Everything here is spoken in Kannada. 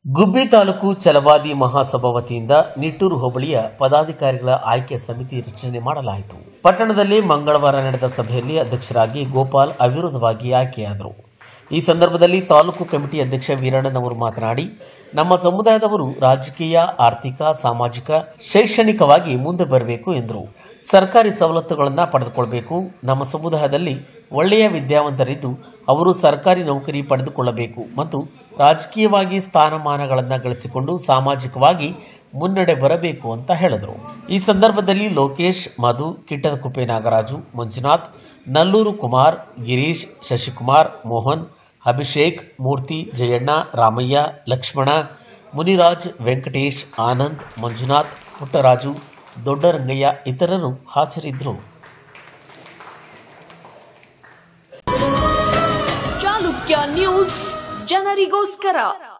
ಗುಬ್ಬಿ ತಾಲೂಕು ಛಲವಾದಿ ಮಹಾಸಭಾ ವತಿಯಿಂದ ನಿಟ್ಟೂರು ಹೋಬಳಿಯ ಪದಾಧಿಕಾರಿಗಳ ಆಯ್ಕೆ ಸಮಿತಿ ರಚನೆ ಮಾಡಲಾಯಿತು. ಪಟ್ಟಣದಲ್ಲಿ ಮಂಗಳವಾರ ನಡೆದ ಸಭೆಯಲ್ಲಿ ಅಧ್ಯಕ್ಷರಾಗಿ ಗೋಪಾಲ್ ಅವಿರೋಧವಾಗಿ ಆಯ್ಕೆಯಾದರು. ಈ ಸಂದರ್ಭದಲ್ಲಿ ತಾಲೂಕು ಕಮಿಟಿ ಅಧ್ಯಕ್ಷ ವೀರಣ್ಣನವರು ಮಾತನಾಡಿ, ನಮ್ಮ ಸಮುದಾಯದವರು ರಾಜಕೀಯ, ಆರ್ಥಿಕ, ಸಾಮಾಜಿಕ, ಶೈಕ್ಷಣಿಕವಾಗಿ ಮುಂದೆ ಬರಬೇಕು ಎಂದರು. ಸರ್ಕಾರಿ ಸವಲತ್ತುಗಳನ್ನು ಪಡೆದುಕೊಳ್ಳಬೇಕು. ನಮ್ಮ ಸಮುದಾಯದಲ್ಲಿ ಒಳ್ಳೆಯ ವಿದ್ಯಾವಂತರಿದ್ದು ಅವರು ಸರ್ಕಾರಿ ನೌಕರಿ ಪಡೆದುಕೊಳ್ಳಬೇಕು ಮತ್ತು ರಾಜಕೀಯವಾಗಿ ಸ್ಥಾನಮಾನಗಳನ್ನು ಗಳಿಸಿಕೊಂಡು ಸಾಮಾಜಿಕವಾಗಿ ಮುನ್ನಡೆ ಬರಬೇಕು ಅಂತ ಹೇಳಿದರು. ಈ ಸಂದರ್ಭದಲ್ಲಿ ಲೋಕೇಶ್, ಮಧು, ಕಿಟ್ಟದಕುಪ್ಪೆ ನಾಗರಾಜು, ಮಂಜುನಾಥ್, ನಲ್ಲೂರು ಕುಮಾರ್, ಗಿರೀಶ್, ಶಶಿಕುಮಾರ್, ಮೋಹನ್, ಅಭಿಷೇಕ್, ಮೂರ್ತಿ, ಜಯಣ್ಣ, ರಾಮಯ್ಯ, ಲಕ್ಷ್ಮಣ, ಮುನಿರಾಜ್, ವೆಂಕಟೇಶ್, ಆನಂದ್, ಮಂಜುನಾಥ್, ಪುಟ್ಟರಾಜು, ದೊಡ್ಡರಂಗಯ್ಯ ಇತರರು ಹಾಜರಿದ್ದರು. ಚಾಲುಕ್ಯ ನ್ಯೂಸ್ ಜನರಿಗೋಸ್ಕರ.